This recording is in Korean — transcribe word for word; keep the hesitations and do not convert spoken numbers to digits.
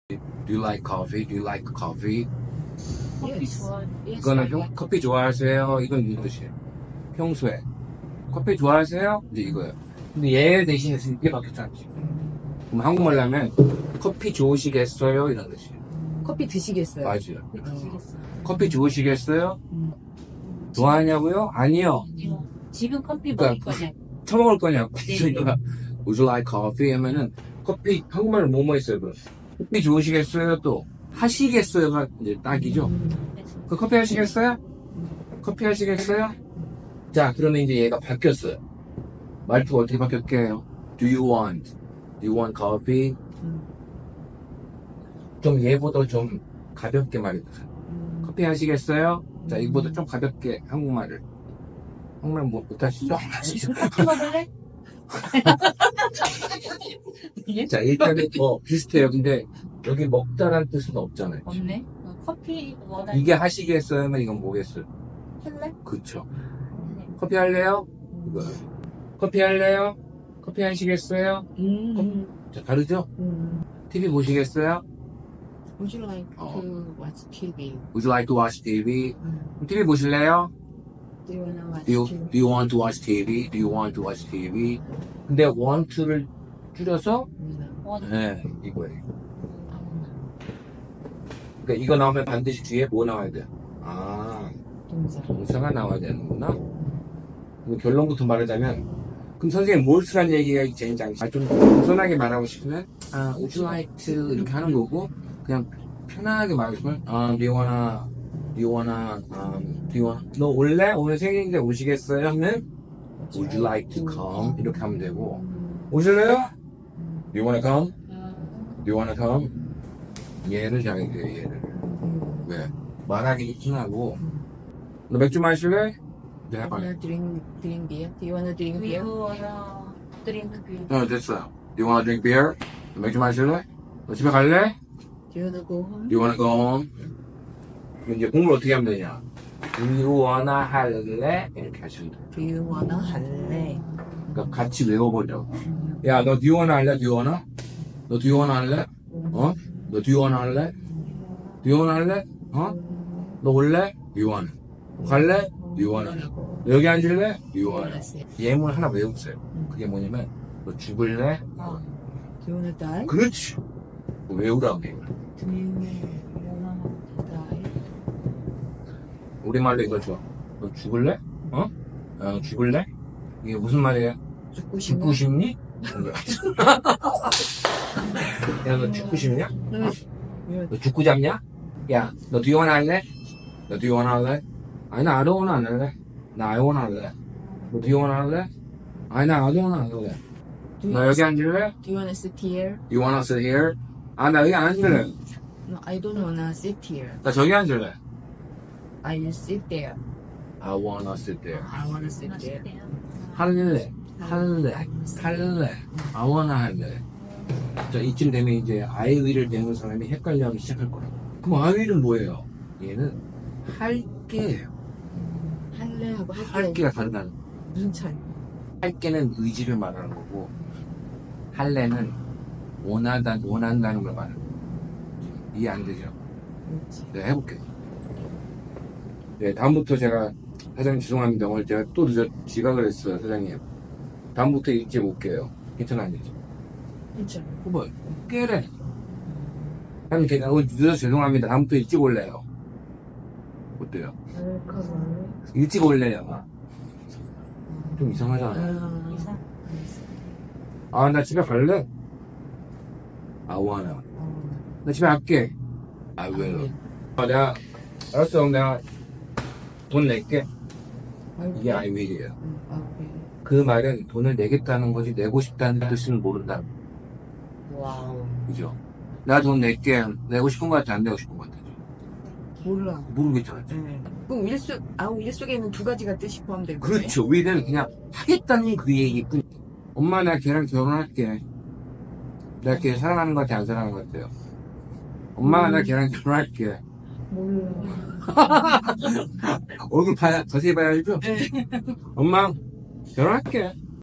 Do you like coffee? Do you like coffee? 커피 Yes. 좋아. Yes, 이거는 I 평, like 커피 좋아하세요? 이건 무슨 뜻이에요? 평소에 커피 좋아하세요? 이제 이거예요. 근데 얘 대신에 이게 바뀌었잖아. 그럼 한국말로 하면 커피 좋으시겠어요? 이런 뜻이에요. 커피 드시겠어요? 맞아요. 커피 드시겠어요? 커피 좋으시겠어요? 음. 좋아하냐고요? 아니요. 아니요. 지금 커피 그러니까 먹을 거냐? 처먹을 거냐고. 네. 그러니까 Would you like coffee? 하면은 커피 한국말로 뭐뭐 있어요? 그럼 커피 좋으시겠어요? 또 하시겠어요가 이제 딱이죠. 그 커피 하시겠어요? 커피 하시겠어요? 자, 그러면 이제 얘가 바뀌었어요. 말투가 어떻게 바뀌었게요? Do you want? Do you want coffee? 음. 좀 얘보다 좀 가볍게 말해주세요. 음. 커피 하시겠어요? 자, 이보다 좀 가볍게 한국말을. 한국말 뭐 못하시죠? 커피 먹을래? 자, 일단은 뭐 비슷해요. 근데 여기 먹다라는 뜻은 없잖아요. 없네. 어, 커피 원하. 이게 하시겠어요면 이건 뭐겠어요? 할래? 그쵸. 네. 커피 할래요? 이거. 커피 할래요? 커피 하시겠어요? 음. 자, 다르죠? 음. 티비 보시겠어요? Would you like 어. to watch 티비? Would you like to watch 티비? 음. 티비 보실래요? Do you wanna watch Do you, 티비? do you want to watch 티비? Do you want to watch 티비? 근데 want를 줄여서 음. 원. 네, 이거예요. 그러니까 이거 나오면 반드시 뒤에 뭐 나와야 돼요? 아, 동사. 동사가 나와야 되는구나. 그럼 결론부터 말하자면 그럼 선생님 뭘 쓰라는 얘기가 제일 장시 아, 좀 겸손하게 말하고 싶으면 아, would you like to 이렇게 하는 거고 그냥 편안하게 말하고 싶으면 아, do you wanna do you wanna um, do you wanna 너 올래? 오늘 생일인데 오시겠어요? 하면 would you like to come? 이렇게 하면 되고 오실래요? Do you wanna come? Do you wanna come? 얘를 잘해야 돼요, 얘를. 음. 왜? 말하기 편하고 너 맥주 마실래? 네, Do you 해봐. wanna drink drink beer? Do you wanna drink We beer? wanna drink beer. 어, 됐어요. Do you wanna drink beer? 너 맥주 마실래? 너 집에 갈래? Do you wanna go home? Do you wanna go home? 그럼 이제 공부를 어떻게 하면 되냐? Do you wanna 할래? 이렇게 하시면 돼요. Do you wanna 할래? 그러니까 같이 외워보려고. 야, 너 do you wanna 할래? Do you wanna? 너 do you wanna 할래? 어? 너 do you wanna 할래? Do you wanna 할래? 어? 너 올래? Do you wanna? 갈래? Do you wanna? 너 여기 앉을래? Do you wanna? 예문 하나 외우세요. 그게 뭐냐면 너 죽을래? 어. Do you wanna die? 그렇지. 외우라고. Do you wanna die? 우리말로 이거 줘. 너 죽을래? 어? 야, 너 죽을래? 이게 무슨 말이에요? 죽고 싶나? 죽고 싶니? 야, 너 죽고 싶냐? 응. 너 죽고 잡냐? 야, 너 뒤원화 할래? 너 뒤원화 할래? 아니, 나 아동원화 안 할래. 나 아이원화 할래. 너 뒤원화 할래? 아니, 나 아동원화 안 할래. Do you 너 wanna 여기 앉을래? Do you wanna sit here? You wanna sit here? 아, 나 여기 안 앉을래. No, I don't wanna sit here. 나 저기 앉을래. I sit there. I wanna sit there. I wanna sit there. 할래, 할래, 할래, I wanna 할래. 자, 이쯤 되면 이제 I will을 배우는 사람이 헷갈려하기 시작할 거라고. 그럼 I will은 뭐예요? 얘는 할게예요. 할래하고 할게 할게가 다르다는. 무슨 차이? 할게는 의지를 말하는 거고, 할래는 원하다, 원한다는 걸 말하는 거예요. 이해 안 되죠? 그렇지. 네, 해볼게요. 네, 다음부터 제가, 사장님 죄송합니다. 오늘 제가 또 늦어, 지각을 했어요, 사장님. 다음부터 일찍 올게요. 괜찮아요? 괜찮아. 뭐, 깨래. 사장님, 제가 오늘 늦어서 죄송합니다. 다음부터 일찍 올래요. 어때요? 웰컴. 일찍 올래요. 좀 이상하잖아. 아, 이상. 아, 나 집에 갈래? I wanna. 어. 나 집에 갈게. I will. 아, 내가, 알았어. 내가 돈 낼게. 이게 I will이에요. 응, 아, 그래. 그 말은 돈을 내겠다는 거지 내고 싶다는 뜻은 모른다. 와우. 그죠? 나 돈 낼게. 내고 싶은 거 같아? 안 내고 싶은 거 같아? 몰라. 모르겠잖아. 응. 그럼 일 속, 아, 일 속에는 두 가지가 뜻이 포함된 거네. 그렇죠. will은 그냥 하겠다는 그 얘기뿐. 엄마, 나 걔랑 결혼할게. 내가 걔 사랑하는 것 같아? 안 사랑하는 것 같아요? 엄마, 나 걔랑 결혼할게. 몰라. 얼굴 봐야, 자세히 봐야 알죠? 엄마, 결혼할게.